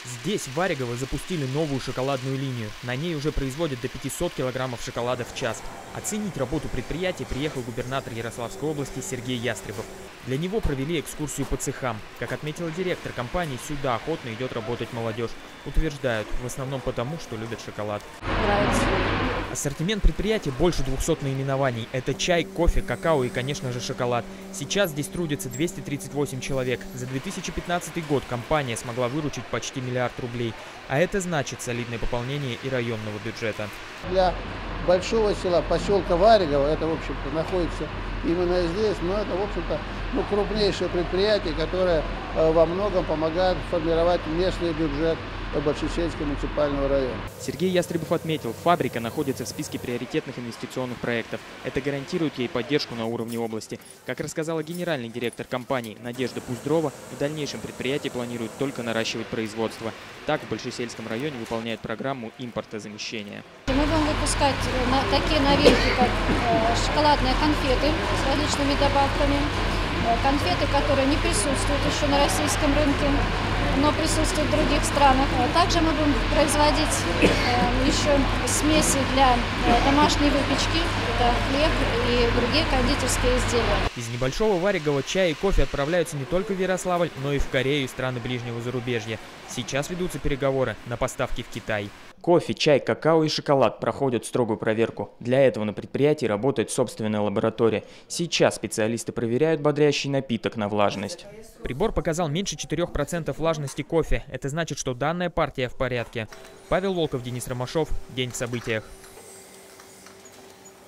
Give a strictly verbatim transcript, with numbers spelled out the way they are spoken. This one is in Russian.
Здесь в Варигово запустили новую шоколадную линию. На ней уже производят до пятисот килограммов шоколада в час. Оценить работу предприятия приехал губернатор Ярославской области Сергей Ястребов. Для него провели экскурсию по цехам. Как отметила директор компании, сюда охотно идет работать молодежь. Утверждают, в основном потому, что любят шоколад. Нравится. Ассортимент предприятия больше двухсот наименований. Это чай, кофе, какао и, конечно же, шоколад. Сейчас здесь трудится двести тридцать восемь человек. За две тысячи пятнадцатый год компания смогла выручить почти миллиард рублей. А это значит солидное пополнение и районного бюджета. Для большого села, поселка Варигово, это, в общем-то, находится именно здесь, но это, в общем-то, ну, крупнейшее предприятие, которое э, во многом помогает формировать местный бюджет Большесельского муниципального района. Сергей Ястребов отметил, фабрика находится в списке приоритетных инвестиционных проектов. Это гарантирует ей поддержку на уровне области. Как рассказала генеральный директор компании Надежда Пуздрова, в дальнейшем предприятие планирует только наращивать производство. Так в Большесельском районе выполняет программу импортозамещения. Мы будем выпускать такие новинки, как шоколадные конфеты с различными добавками, конфеты, которые не присутствуют еще на российском рынке, но присутствуют в других странах. Также мы будем производить еще смеси для домашней выпечки, это хлеб и другие кондитерские изделия. Из небольшого Варигова чай и кофе отправляются не только в Ярославль, но и в Корею и страны ближнего зарубежья. Сейчас ведутся переговоры на поставки в Китай. Кофе, чай, какао и шоколад проходят строгую проверку. Для этого на предприятии работает собственная лаборатория. Сейчас специалисты проверяют бодрящий напиток на влажность. Прибор показал меньше четырёх процентов влажности кофе. Это значит, что данная партия в порядке. Павел Волков, Денис Ромашов. День в событиях.